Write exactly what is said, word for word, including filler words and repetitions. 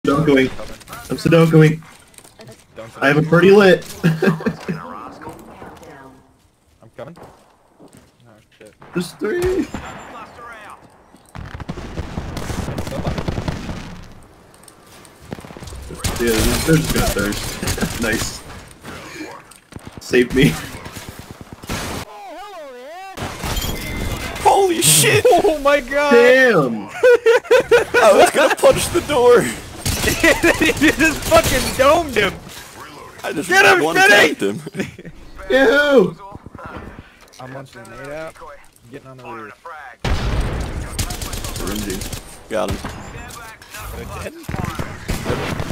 Sudokuing. I'm Sudokuing. I have a pretty lit. I'm coming. Oh shit. There's three. Yeah, they're just gonna thirst. Nice. Saved me. Holy shit! Oh my god! Damn! I was gonna punch the door. You just fucking domed him! I just Get him, one Freddy! tapped him. Yahoo! I'm launching an eight out. Getting on the roof. Syringing. Got him. Dead?